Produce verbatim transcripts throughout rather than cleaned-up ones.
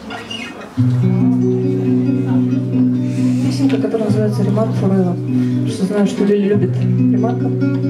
Песенка, которая называется «Ремарк Форева». Что знаю, что Лили любит ремарков.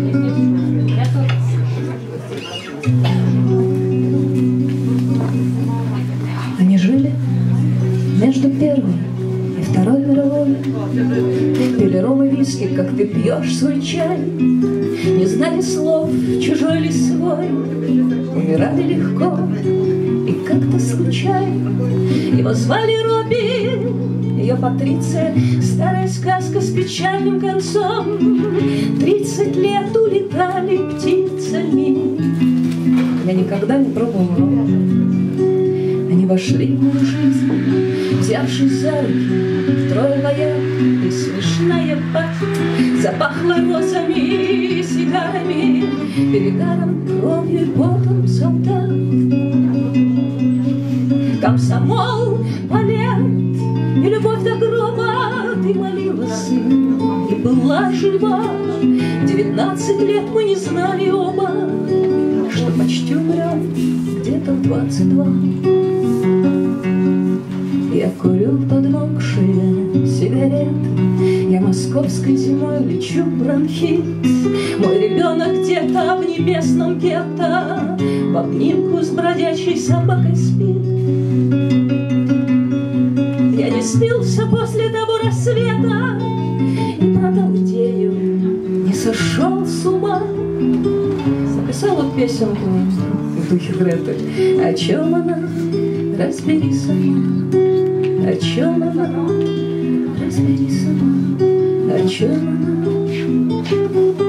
Они жили между первой и второй мировой. Пили ром и виски, как ты пьешь свой чай. Не знали слов, чужой ли свой. Умирали легко и как-то случайно. Его звали Робин, ее Патриция. Старая сказка с печальным концом. Тридцать лет улетали птицами. Я никогда не пробовала ром. Они вошли в мою жизнь, взявшись за руки, трое вояк и смешная пахнет. Запахло розами и сигарами, перегаром, кровью и потом солдат. Комсомол, балет и любовь до гроба. Ты молила, сын, и была жива. Девятнадцать лет мы не знали оба, что почти умрем где-то в двадцать два. Я курю подмокшие сигареты, я московской зимой лечу бронхит. Мой ребенок где-то в небесном гетто в обнимку с бродячей собакой спит. Я не спился после того рассвета, не продал идею, не сошел с ума. Записал вот песенку в духе Греты. О чем она? Разбери сама. О чем она? Разбери сама. О чем она?